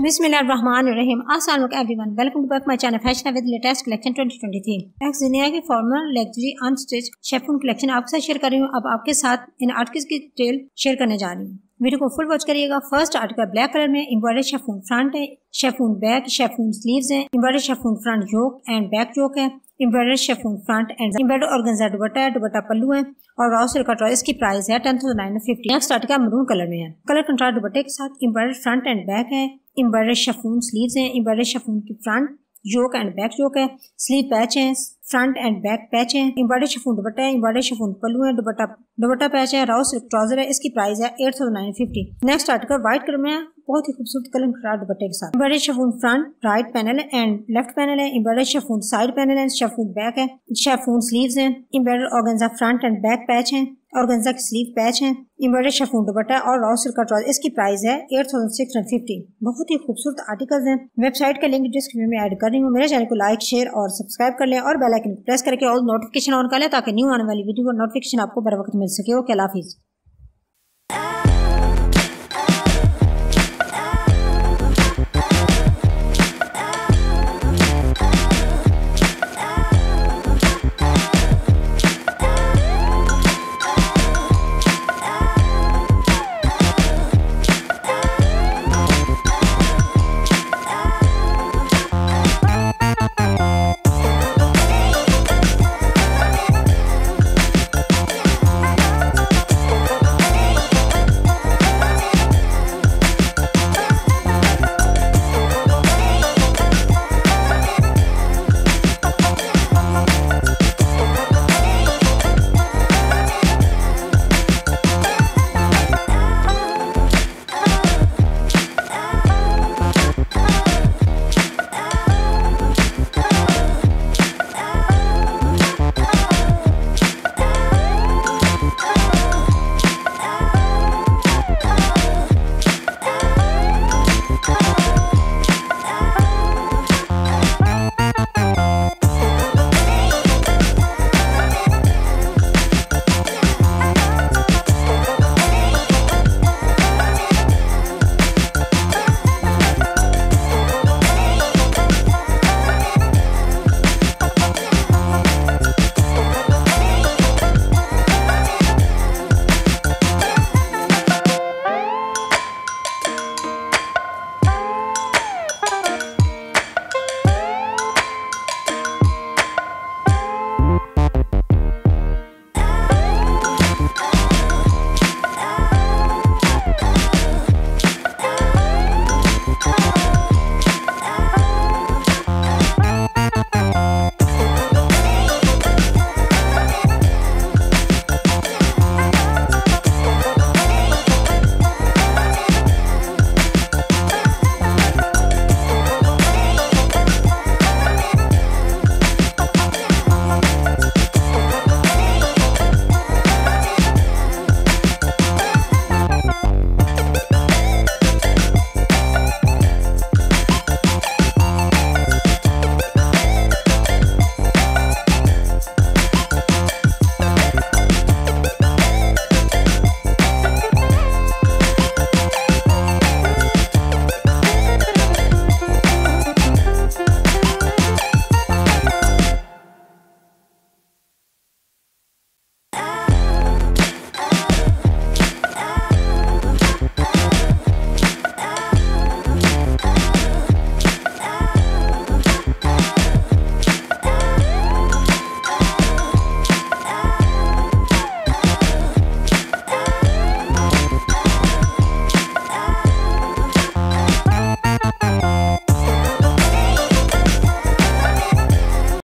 बिस्मिल्लाहिर्रहमानिर्रहीम। अस्सलाम वालेकुम everyone, welcome to back my channel fashion with latest collection 2023। XENIA की formal luxury unstitched chiffon collection आपके साथ शेयर कर रही हूँ। अब आपके साथ इन आर्टिकल्स की डिटेल शेयर करने जा रही हूँ। वीडियो को फुल वॉच करिएगा। फर्स्ट आर्टिकल ब्लैक कलर में एम्ब्रॉयडर्ड शिफॉन फ्रंट है, शिफॉन बैक, शिफॉन स्लीव्स है, embroidered chiffon front yoke and back yoke है, embroidered chiffon front and embroidered organza dupatta है, दुपट्टा पल्लू है और रॉ सिल्क का ट्राउजर। इसकी प्राइस है 10,950। नेक्स्ट आर्टिकल मरून कलर में है, कलर कंट्रास्ट दुपट्टे के साथ एम्ब्रॉयडर्ड फ्रंट एंड बैक है, एम्ब्रॉयडर्ड शिफॉन स्लीव्स हैं, एम्ब्रॉयडर्ड शिफॉन की front yoke and back yoke है, स्लीव पैच है, फ्रंट एंड बैक पैच है, एम्ब्रॉयडर्ड शिफॉन दुपट्टा है, एम्ब्रॉयडर्ड शिफॉन पल्लू है, दुपट्टा पैच है, राउ सिल्क ट्राउजर है। इसकी प्राइस है 8,950। नेक्स्ट आर्टिकल व्हाइट कलर में है, बहुत ही खूबसूरत कलर कंट्रास्ट दुपट्टे के साथ। Embroidered chiffon front right panel है एंड लेफ्ट पैनल है, एम्ब्रॉयडर्ड शिफॉन साइड पैनल है, शिफॉन बैक है, शिफॉन स्लीव्स हैं, embroidered organza front and back patch है, ऑर्गेन्जा की स्लीव पैच है, एम्ब्रॉयडर्ड शिफॉन दुपट्टा और रॉ सिल्क का ट्राउजर। इसकी प्राइस है 8,650। बहुत ही खूबसूरत आर्टिकल्स हैं। वेबसाइट का लिंक डिस्क्रिप्शन में ऐड कर रही हूँ। मेरे चैनल को लाइक शेयर और सब्सक्राइब कर लें और बेल आइकन प्रेस करके ऑल नोटिफिकेशन ऑन कर लें ताकि न्यू आने वाली वीडियो का नोटिफिकेशन आपको बर वक्त मिल सके। ओके, अल्लाह हाफिज़।